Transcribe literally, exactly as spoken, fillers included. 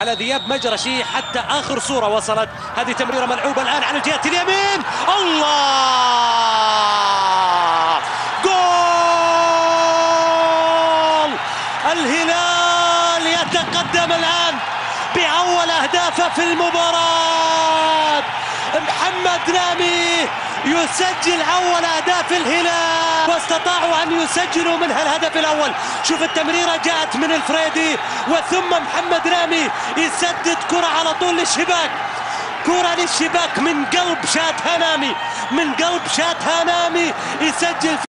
على ذياب مجرشي حتى آخر صورة وصلت. هذه تمريرة ملعوبة الآن على الجهة اليمين. الله، جول! الهلال يتقدم الآن بأول أهدافه في المباراة. محمد رامي يسجل أول أهداف الهلال، واستطاعوا أن يسجلوا منها الهدف الأول. شوف التمريرة جاءت من الفريدي، وثم محمد رامي يسدد كرة على طول للشباك، كرة للشباك من قلب شات هنامي، من قلب شات هنامي يسجل.